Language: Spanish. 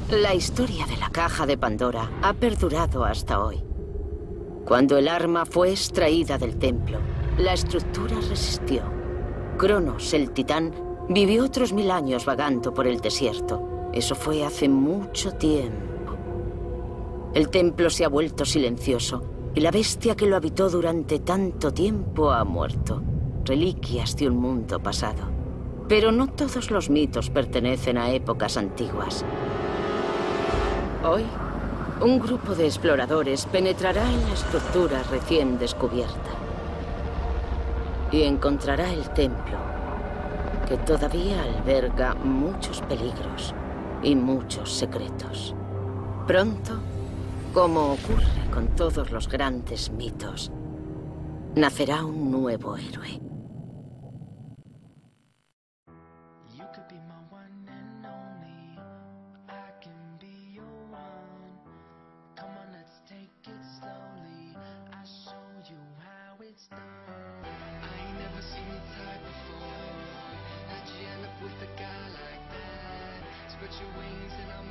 La historia de la caja de Pandora ha perdurado hasta hoy. Cuando el arma fue extraída del templo, la estructura resistió. Cronos, el titán, vivió otros 1000 años vagando por el desierto. Eso fue hace mucho tiempo. El templo se ha vuelto silencioso y la bestia que lo habitó durante tanto tiempo ha muerto. Reliquias de un mundo pasado. Pero no todos los mitos pertenecen a épocas antiguas. Hoy, un grupo de exploradores penetrará en la estructura recién descubierta y encontrará el templo, que todavía alberga muchos peligros y muchos secretos. Pronto, como ocurre con todos los grandes mitos, nacerá un nuevo héroe. Spread your wings and I'll